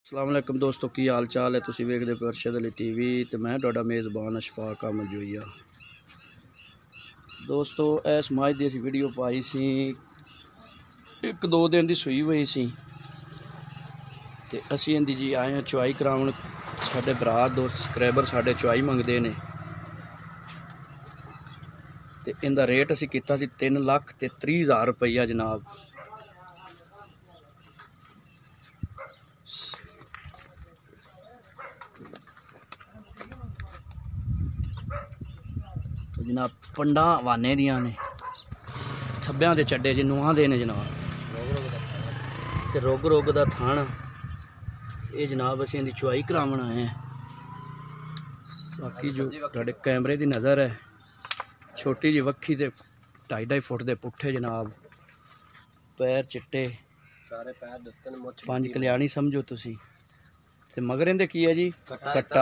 अस्सलाम वालेकुम दोस्तों, की हाल चाल है। तुसीं वेखदे पे अरशद अली टीवी ते मैं तुहाडा मेज़बान अशफाक अहमद जोईया। दोस्तों इस मझ दी असीं वीडियो पाई सी, 1-2 दिन दी सूई होई सी ते असीं इंदी जी आए हैं चुआई कराउण। साडे भरा दोस्त सबसक्राइबर साडे चुआई मंगदे ने ते इंदा रेट असीं कीता सी 3,30,000 रुपया जनाब। जनाब पंडा वाने दियां ने, थब्बियां दे चड्डे च नुहां दे ने जनाब, ते रोग रोग दा थान ये जनाब असीं इंदी चुआई करावन आए हैं। बाकी जो तुहाडे कैमरे दी नज़र है, छोटी जी वक्खी ते 2.5 फुट दे पुट्ठे जनाब, पैर चिट्टे, 5 कल्याणी समझो तुसी। ते मगर इंदे की है जी कट्टा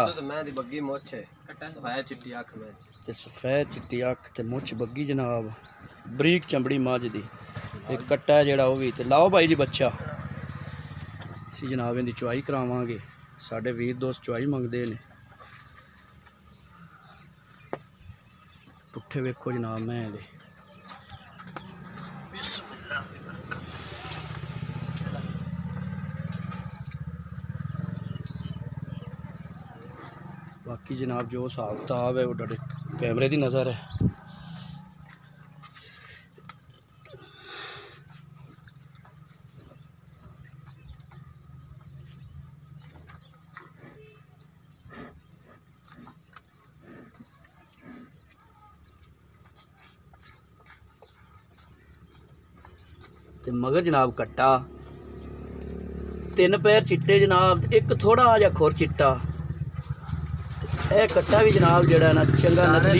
ते सफेद चिट्टी अख ते मुछ बग्गी जनाब, बरीक चमड़ी मझ दी। एक कट्टा है जेड़ा वो भी। ते लाओ भाई जी बच्चा, असीं जनाब इंदी चुआई करावांगे। साडे वीर दोस्त चुआई मंगदे ने। पुट्ठे वेखो जनाब मैं दे, बाकी जनाब जो हिसाब किताब है वो तुहाडे कैमरे दी नज़र है। ते मगर जनाब कट्टा, 3 पैर चिट्टे जनाब, एक थोड़ा जा खुर चिट्टा। कट्टा भी जनाब जड़ा ना चंगा नस्ली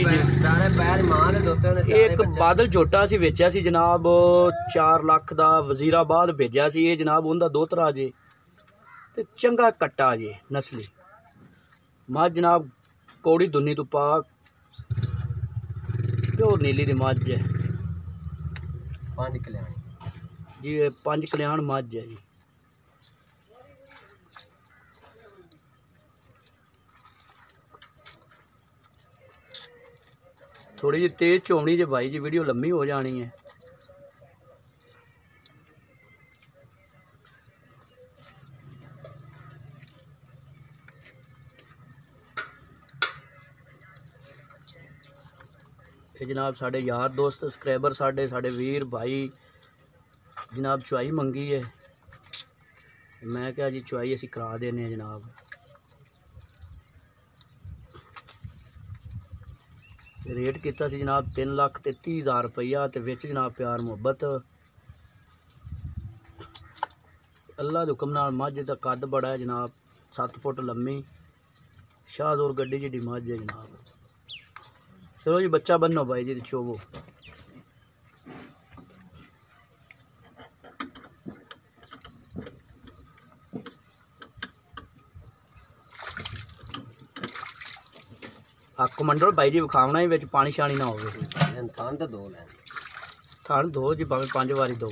एक बादल झोटा असीं वेचा सी जनाब 4 लाख दा, वजीराबाद भेजा सी। ये जनाब उनका दोतरा जे ते चंगा कट्टा जे नस्ली मझ जनाब, कौड़ी दुन्नी तो पाक, प्योर नीली दी मझ है जी। 5 कल्याण मझ है जी। थोड़ी जी तेज चोमनी जे भाई जी, वीडियो लम्मी हो जानी है। ये जनाब साढ़े यार दोस्त सबसक्राइबर साढ़े वीर भाई जनाब चुआई मंगी है। मैं क्या जी चुआई असीं करा देने जनाब। रेट किया सी जनाब 3,30,000 रुपया ते विच जनाब प्यार मुहब्बत। अल्लाह दे हुक्म नाल मझ दा कद बड़ा है जनाब, 7 फुट लम्मी, शाहजोर गड्डी जिड्डी मझ है जनाब। चलो जी बच्चा बनो भाई जी, चोवो। कमंडल भाई जी विखावना ही, पानी शानी ना हो। थान दो जी, भावें 5 वारी दो।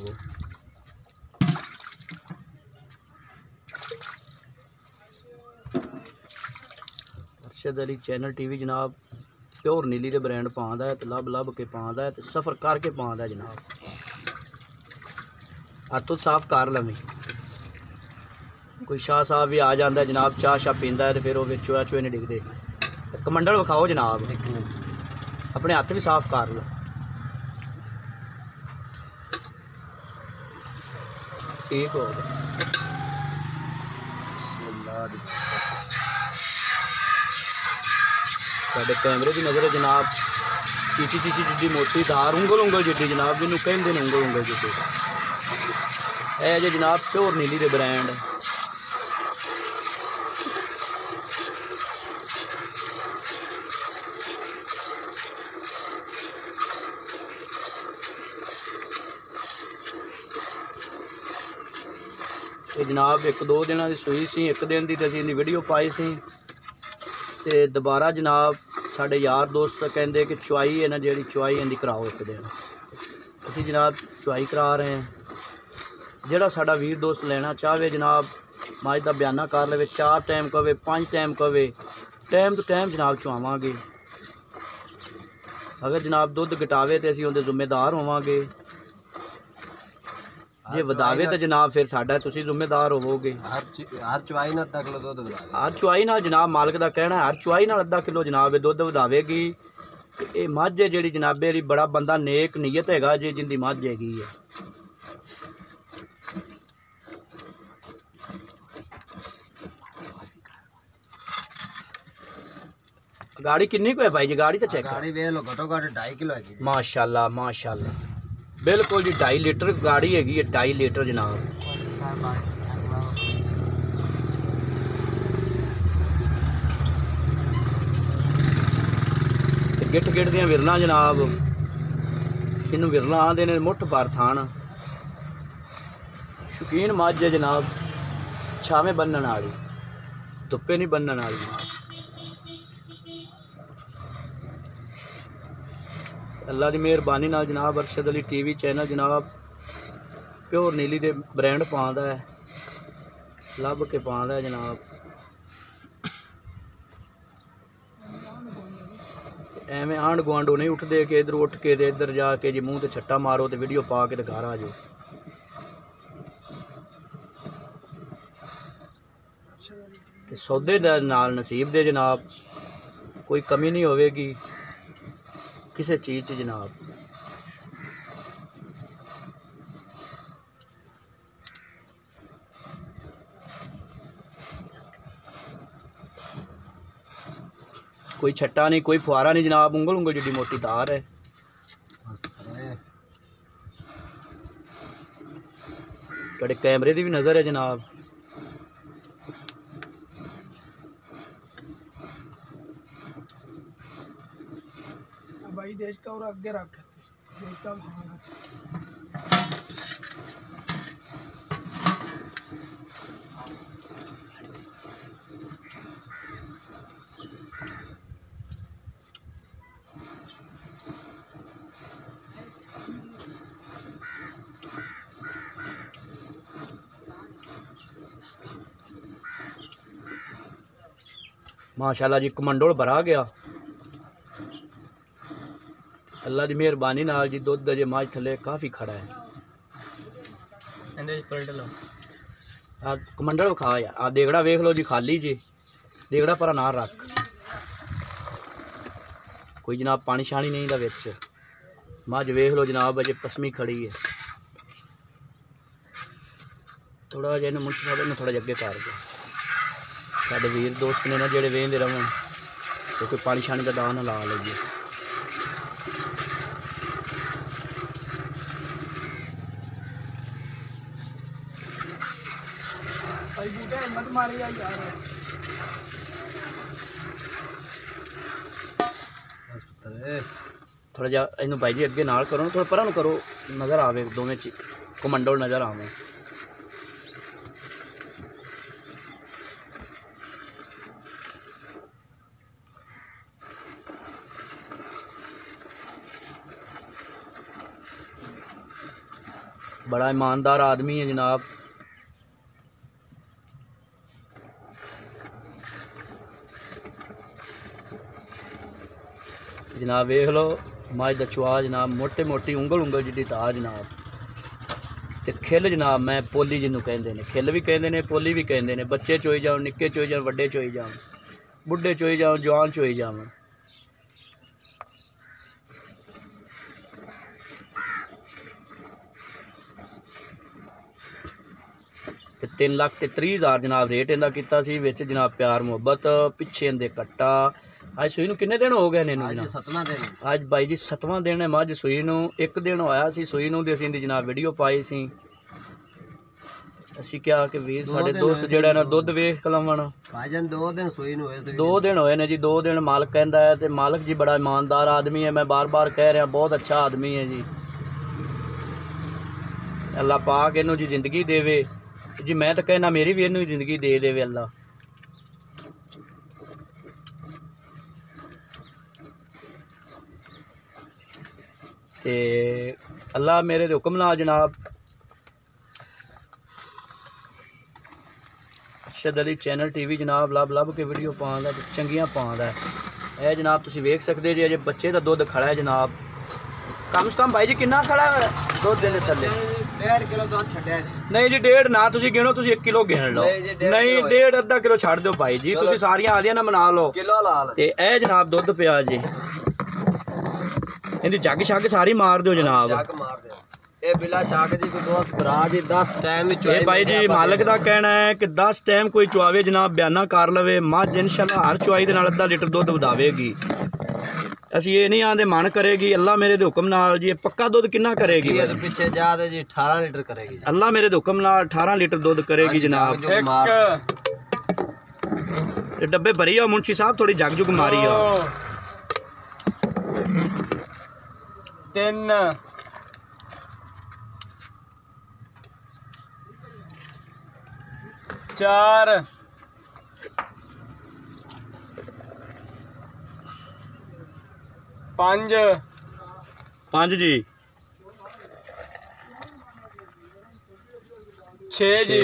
अरशद अली चैनल टीवी जनाब प्योर नीली दे ब्रांड पाँदा है, तो लभ के पाँदा है, तो सफ़र करके पाँदा है जनाब। हत्थ साफ कर लवी। कोई शाह साहब भी आ जाता है जनाब, चाह शाह पींदा है तो फिर वो चोया चोए नहीं डिगते। कमंडल विखाओ जनाब, अपने हत्थ भी साफ कर लो। ठीक हो गया। साढ़े कैमरे की नज़र है जनाब, चीची जिड्डी मोटी धार, उंगल जिड्डी जनाब, जिन्होंने कहते हैं उंगल जिड्डी। है जो जनाब प्योर नीली दे ब्रांड। ये जनाब 1-2 दिनों की सूई सी, 1 दिन की असीं इहदी वीडियो पाई सी। ते दोबारा जनाब साढ़े यार दोस्त कहते कि चुआई है ना जी, चुआई इहदी कराओ 1 दिन। असीं जनाब चुआई करा रहे हैं। जोड़ा साडा वीर दोस्त लेना चाहे जनाब मज का बयाना कर ले, 4 टाइम कवे 5 टाइम कवे, टाइम तो टाइम जनाब चुआवांगे। अगर जनाब दुध घटावे तो असीं उहदे जिम्मेदार होवांगे, जे वधावे तो जनाब फिर साडा तुसीं जिम्मेदार होवोगे। हर चुआई नाल अद्धा किलो दुध वधावे, हर चुआई नाल जनाब मालक का कहना है, हर चुआई नाल अद्धा किलो जनाब दुध वधावेगी। ये मझ है जिहड़ी जनाबे दी बड़ा बंदा नेक नीयत हैगा जे जिंदी मझ हैगी है। गाड़ी किन्नी को है भाई जी? गाड़ी तो चेक गाड़ी वेख लो, घटो घट 2.5 किलो है। माशाल्लाह माशाल्लाह, बिल्कुल जी 2.5 लीटर गाड़ी हैगी है, 2.5 लीटर जनाब। गिठ गिठ दियां विरलां जनाब, इनू विरलां आंदे ने, मुठ भर थान, शौकीन मझ है जनाब, छावें बन्नण वाली, धुप्पे नहीं बन्नण वाली जनाब। अल्लाह की मेहरबानी नाल जनाब अरशद अली TV चैनल जनाब प्योर नीली दे ब्रांड पांदा है, लभ के पांदा है जनाब। एवें आंढ गुआंढों नहीं उठते कि इधर उठ के ते इधर जाके जी मूँह ते छट्टा मारो तो वीडियो पा के ते घर आ जाओ। ते सौदे दे नाल नसीब दे जनाब कोई कमी नहीं होवेगी किसी चीज़ च जनाब। कोई छट्टा नहीं, कोई फुआरा नहीं जनाब, उंगल उंगल जिड्डी मोटी तार है। थोड़े कैमरे की भी नज़र है जनाब। भाई देश का और आगे रख देश का माशाल्लाह जी कमंडोल भरा गया अल्लाह की मेहरबानी नाल जी। दुध अजे मझ थले काफ़ी खड़ा है। आ कमंडल विखा यार, आ देगड़ा वेख लो जी खाली जी, देगड़ा पर ना रख, कोई जनाब पानी शानी नहीं दा विच। मझ वेख लो जनाब अजे पसमी खड़ी है। थोड़ा जिहा मुंशी साहब इन्हूं थोड़ा जिहा अगे कर दो, साडे वीर दोस्त ने ना जेड़े वेंदे रहन तो कोई पानी शानी का दाव ना ला लईए। भाई बूटे हिम्मत मारी यार। थोड़ा जिहा इनू भाई जी अगे नाल करो, थोड़ा परां नूं करो, नज़र आवे दोवें च कमंडल नज़र आवे। बड़ा ईमानदार आदमी है जनाब। जनाब वेख लो मझ दा चुआ जनाब, मोटे मोटी उंगल उंगल जिड्डी तार जनाब। ते खिल जनाब मैं पोली जिन्हों कहते हैं, खिल भी कहते हैं पोली भी कहते हैं। बच्चे चोई जाओ, निक्के चोई जाओ, वड्डे चोई जाओ, बुढ़े चोई जाओ, जवान चोई जाओ। ते 3,30,000 जनाब रेट इनका किया सी, विच जनाब प्यार मुहब्बत, पिछे इनके कट्टा। अज सूई नूं किन्ने दिन हो गए ने जनाब? 7वां दिन। अज बाई जी 7वां दिन है मझ सूई नूं। एक दिन होया सी सूई नूं ते असीं दी जनाब वीडियो पाई सी। असीं क्या कि वीर साडे दोस्त जिहड़ा ना दुध वेख कलमण भाईजान 2 दिन सूई नूं होए, 2 दिन होए ने जी। 2 दिन मालक कहंदा है ते मालक जी बड़ा ईमानदार आदमी है। मैं बार बार कह रहा बहुत अच्छा आदमी है जी। अल्लाह पाक इनू जी जिंदगी देवे जी। मैं तो कहना मेरी भी इनू जिंदगी दे देवे अल्लाह। ते अल्लाह मेरे दे हुक्म नाल जनाब ਅਰਸ਼ਦ ਅਲੀ ਚੈਨਲ ਟੀਵੀ ਜਨਾਬ ਲੱਭ ਕੇ ਵੀਡੀਓ ਪਾਉਂਦਾ ਤੇ ਚੰਗੀਆਂ ਪਾਉਂਦਾ। ਇਹ ਜਨਾਬ ਤੁਸੀਂ ਵੇਖ ਸਕਦੇ ਜੀ ਅਜੇ ਬੱਚੇ ਦਾ ਦੁੱਧ ਖੜਾ ਹੈ ਜਨਾਬ। ਕਮ ਸੇ ਕਮ ਭਾਈ ਜੀ ਕਿੰਨਾ ਖੜਾ ਹੈ ਦੁੱਧ ਦੇ ਥੱਲੇ? 1.5 ਕਿਲੋ ਦੁੱਧ ਛੱਡਿਆ ਜੀ। ਨਹੀਂ ਜੀ 1.5 ਨਾ ਤੁਸੀਂ ਗਿਣੋ, ਤੁਸੀਂ 1 ਕਿਲੋ ਗਿਣ ਲਓ। ਨਹੀਂ 1.5 ਅੱਧਾ ਕਿਲੋ ਛੱਡ ਦਿਓ ਭਾਈ ਜੀ, ਤੁਸੀਂ ਸਾਰੀਆਂ ਆਦੀਆਂ ਨਾ ਬਣਾ ਲਓ ਕਿਲੋ ਲਾ ਲੈ। ਤੇ ਇਹ ਜਨਾਬ ਦੁੱਧ ਪਿਆ ਜੀ, ਇਹਦੀ ਜੱਗ ਛੱਗ ਸਾਰੀ ਮਾਰ ਦਿਓ ਜਨਾਬ। ਜੱਗ ਮਾਰ ਦਿਓ। ਇਹ ਬਿਲਾ ਸ਼ੱਕ ਜੀ ਕੋਈ ਦੋਸਤ ਭਰਾ ਜੀ 10 ਟਾਈਮ ਵਿੱਚ ਇਹ ਭਾਈ ਜੀ ਮਾਲਕ ਦਾ ਕਹਿਣਾ ਹੈ ਕਿ 10 ਟਾਈਮ ਕੋਈ ਚੁਆਵੇ ਜਨਾਬ, ਬਿਆਨਾ ਕਰ ਲਵੇ ਮੱਝ ਇਨਸ਼ਾਅੱਲਾ ਹਰ ਚੁਆਈ ਦੇ ਨਾਲ ਅੱਧਾ ਲੀਟਰ ਦੁੱਧ ਵਧਾਵੇਗੀ। ਅਸੀਂ ਇਹ ਨਹੀਂ ਆਂਦੇ ਮਨ ਕਰੇਗੀ, ਅੱਲਾ ਮੇਰੇ ਦੇ ਹੁਕਮ ਨਾਲ ਜੀ। ਇਹ ਪੱਕਾ ਦੁੱਧ ਕਿੰਨਾ ਕਰੇਗੀ? ਇਹਦੇ ਪਿੱਛੇ ਜਾ ਦੇ ਜੀ 18 ਲੀਟਰ ਕਰੇਗੀ। ਅੱਲਾ ਮੇਰੇ ਦੇ ਹੁਕਮ ਨਾਲ 18 ਲੀਟਰ ਦੁੱਧ ਕਰੇਗੀ ਜਨਾਬ। ਇਹ ਡੱਬੇ ਭਰੀ ਆ ਮੁੰਸ਼ੀ ਸਾਹਿਬ, ਥੋੜੀ ਜਗ ਜੁਗ ਮਾਰੀ ਆ। 3 4 5 ਜੀ 6 ਜੀ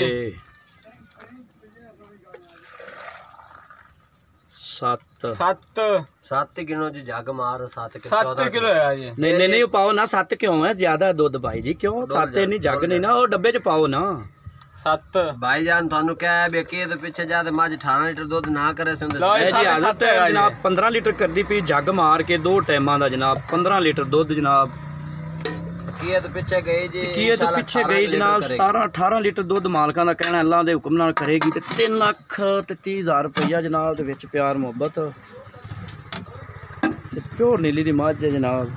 7 ਕਿਲੋ ਜੀ ਜੱਗ ਮਾਰ 7 ਕਿਲੋ ਹੈ ਜੀ। ਨਹੀਂ ਪਾਓ ਨਾ 7 ਕਿਉਂ ਹੈ ਜ਼ਿਆਦਾ ਦੁੱਧ ਭਾਈ ਜੀ, ਕਿਉਂ 7 ਇੰਨੀ ਜੱਗ ਨਹੀਂ ਨਾ, ਉਹ ਡੱਬੇ 'ਚ ਪਾਓ ਨਾ 7 ਭਾਈਜਾਨ ਤੁਹਾਨੂੰ ਕਿਹਾ ਵੀ ਕਿ ਇਹਦੇ ਪਿੱਛੇ ਜਾ ਤੇ ਮੱਝ 18 ਲੀਟਰ ਦੁੱਧ ਨਾ ਕਰੇ ਸੁਣਦੇ ਇਹ ਜੀ ਆਦਤ ਹੈ ਜਨਾਬ। 15 ਲੀਟਰ ਕਰਦੀ ਪਈ ਜੱਗ ਮਾਰ ਕੇ 2 ਟਾਈਮਾਂ ਦਾ ਜਨਾਬ, 15 ਲੀਟਰ ਦੁੱਧ ਜਨਾਬ। ਕੀ ਇਹਦੇ ਪਿੱਛੇ ਗਈ ਜੀ? ਕੀ ਇਹਦੇ ਪਿੱਛੇ ਗਈ ਜਨਾਬ 17-18 ਲੀਟਰ ਦੁੱਧ ਮਾਲਕਾਂ ਦਾ ਕਹਿਣਾ ਅੱਲਾ ਦੇ ਹੁਕਮ ਨਾਲ ਕਰੇਗੀ ਤੇ 3,30,000 ਰੁਪਈਆ ਜਨਾਬ ਦੇ ਵਿੱਚ ਪਿਆਰ ਮੁਹੱਬਤ ਤੇ ਪਿਓਰ ਨੀਲੀ ਦੀ ਮੱਝ ਹੈ ਜਨਾਬ।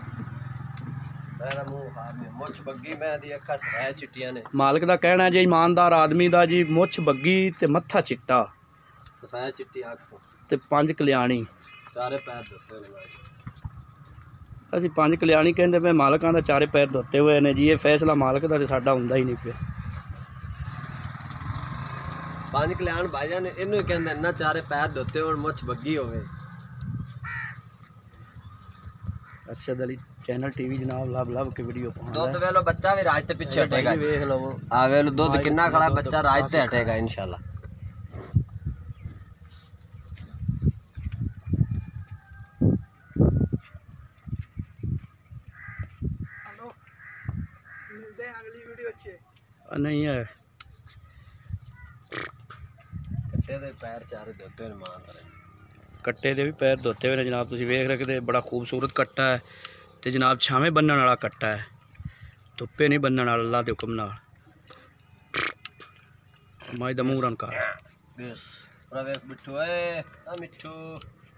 ਮੇਰਾ ਮੂੰਹ ਖਾਮੇ ਮੁੱਛ ਬੱਗੀ ਮੈਂ ਦੀ ਅੱਖਾਂ ਸਫੈਦ ਚਿੱਟੀਆਂ ਨੇ। ਮਾਲਕ ਦਾ ਕਹਿਣਾ ਜੇ ਇਮਾਨਦਾਰ ਆਦਮੀ ਦਾ ਜੀ ਮੁੱਛ ਬੱਗੀ ਤੇ ਮੱਥਾ ਚਿੱਟਾ ਸਫੈਦ ਚਿੱਟੀ ਅੱਖ ਤੇ 5 ਕਲਿਆਣੀ, ਚਾਰੇ ਪੈਰ ਧੋਤੇ ਨੇ। ਅਸੀਂ 5 ਕਲਿਆਣੀ ਕਹਿੰਦੇ ਪਏ, ਮਾਲਕਾਂ ਦਾ ਚਾਰੇ ਪੈਰ ਧੋਤੇ ਹੋਏ ਨੇ ਜੀ। ਇਹ ਫੈਸਲਾ ਮਾਲਕ ਦਾ ਤੇ ਸਾਡਾ ਹੁੰਦਾ ਹੀ ਨਹੀਂ ਪਿਆ। 5 ਕਲਿਆਣ ਭਾਈਜਾਨ ਇਹਨੂੰ ਕਹਿੰਦੇ ਨਾ ਚਾਰੇ ਪੈਰ ਧੋਤੇ ਹੋਣ ਮੁੱਛ ਬੱਗੀ ਹੋਵੇ। ਅਰਸ਼ਦ ਅਲੀ ਚੈਨਲ ਟੀਵੀ ਜਨਾਬ ਲੱਭ ਕੇ ਵੀਡੀਓ ਪਾਉਂਦਾ। ਦੁੱਧ ਵੇਲੋ ਬੱਚਾ ਵੀ ਰਾਜ ਤੇ ਪਿੱਛੇ ਹਟੇਗਾ। ਵੇਖ ਲਓ ਆ ਵੇਲੋ ਦੁੱਧ ਕਿੰਨਾ ਖੜਾ, ਬੱਚਾ ਰਾਜ ਤੇ ਹਟੇਗਾ ਇਨਸ਼ਾਅੱਲਾ। मिलते हैं अगली वीडियो अच्छे। ਨਹੀਂ ਹੈ ਕੱਟੇ ਦੇ ਪੈਰ ਚਾਰੇ ਧੋਤੇ ਨੇ ਮਾਂ ਤਰੇ। ਕੱਟੇ ਦੇ ਵੀ ਪੈਰ ਧੋਤੇ ਹੋਏ ਨੇ ਜਨਾਬ, ਤੁਸੀਂ ਵੇਖ ਸਕਦੇ। ਬੜਾ ਖੂਬਸੂਰਤ ਕੱਟਾ ਹੈ ਤੇ ਜਨਾਬ ਛਾਵੇਂ ਬੰਨਣ ਵਾਲਾ ਕੱਟਾ ਹੈ, ਧੁੱਪੇ ਨਹੀਂ ਬੰਨਣ ਵਾਲਾ ਅੱਲਾ ਦੇ ਹੁਕਮ ਨਾਲ। ਮਾਈ ਦਾ ਮੂੰਹ ਰੰਗ ਕਰ ਬਸ ਵੇਖ ਮਿੱਠੂ ਏ ਆ ਮਿੱਠੂ